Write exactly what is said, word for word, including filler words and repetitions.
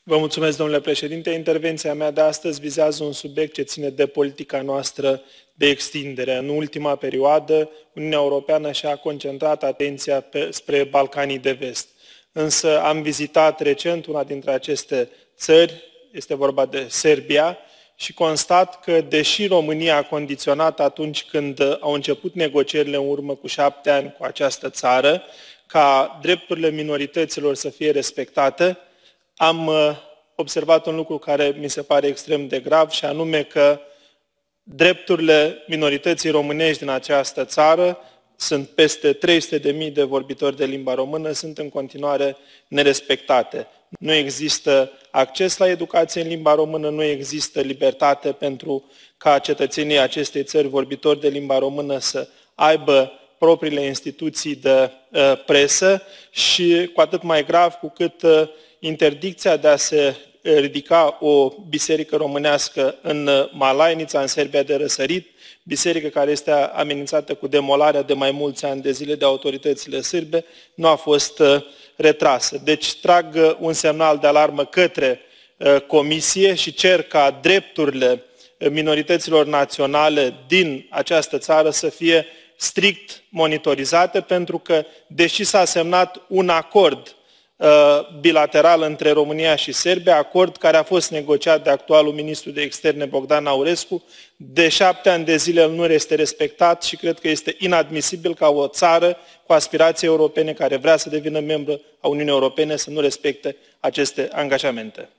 Vă mulțumesc, domnule președinte. Intervenția mea de astăzi vizează un subiect ce ține de politica noastră de extindere. În ultima perioadă, Uniunea Europeană și-a concentrat atenția pe, spre Balcanii de Vest. Însă am vizitat recent una dintre aceste țări, este vorba de Serbia, și constat că, deși România a condiționat atunci când au început negocierile în urmă cu șapte ani cu această țară, ca drepturile minorităților să fie respectate, am observat un lucru care mi se pare extrem de grav, și anume că drepturile minorității românești din această țară, sunt peste trei sute de mii de vorbitori de limba română, sunt în continuare nerespectate. Nu există acces la educație în limba română, nu există libertate pentru ca cetățenii acestei țări vorbitori de limba română să aibă propriile instituții de uh, presă și, cu atât mai grav, cu cât uh, interdicția de a se ridica o biserică românească în Malainița, în Serbia de răsărit, biserică care este amenințată cu demolarea de mai mulți ani de zile de autoritățile sârbe, nu a fost retrasă. Deci trag un semnal de alarmă către Comisie și cer ca drepturile minorităților naționale din această țară să fie strict monitorizate, pentru că, deși s-a semnat un acord bilateral între România și Serbia, acord care a fost negociat de actualul ministru de externe Bogdan Aurescu, de șapte ani de zile nu este respectat și cred că este inadmisibil ca o țară cu aspirații europene care vrea să devină membră a Uniunii Europene să nu respecte aceste angajamente.